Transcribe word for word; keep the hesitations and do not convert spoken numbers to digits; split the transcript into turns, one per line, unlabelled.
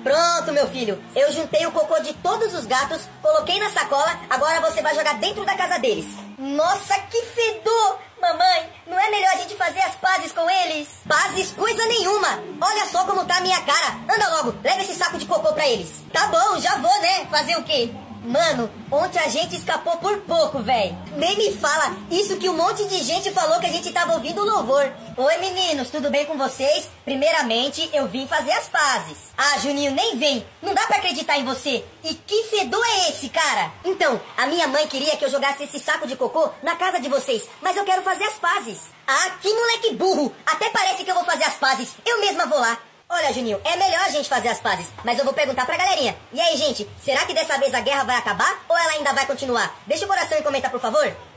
Pronto, meu filho. Eu juntei o cocô de todos os gatos, coloquei na sacola, agora você vai jogar dentro da casa deles. Nossa, que fedor! Mamãe, não é melhor a gente fazer as pazes com eles? Pazes coisa nenhuma! Olha só como tá a minha cara. Anda logo, leva esse saco de cocô pra eles. Tá bom, já vou, né? Fazer o quê? Mano, ontem a gente escapou por pouco, velho. Nem me fala isso que um monte de gente falou que a gente tava ouvindo louvor. Oi, meninos, tudo bem com vocês? Primeiramente, eu vim fazer as pazes. Ah, Juninho, nem vem. Não dá pra acreditar em você. E que fedor é esse, cara? Então, a minha mãe queria que eu jogasse esse saco de cocô na casa de vocês, mas eu quero fazer as pazes. Ah, que moleque burro. Até parece que eu vou fazer as pazes. Eu mesma vou lá. Olha, Juninho, é melhor a gente fazer as pazes, mas eu vou perguntar pra galerinha. E aí, gente, será que dessa vez a guerra vai acabar ou ela ainda vai continuar? Deixa o coração e comenta, por favor.